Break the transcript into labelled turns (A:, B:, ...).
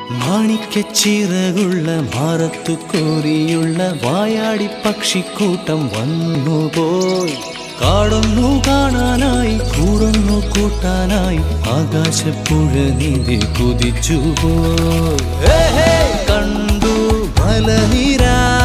A: മാണിക്യച്ചിറകുള്ള മാറത്തു കോരിയുള്ള വായാടി പക്ഷിക്കൂട്ടം വന്നുപോയി. കാടൊന്നു കാണാനായി കൂടൊന്നു കൂട്ടാനായി ആകാശപ്പുഴ നീന്തി കുതിച്ചുപോയി. കണ്ടു മലനിര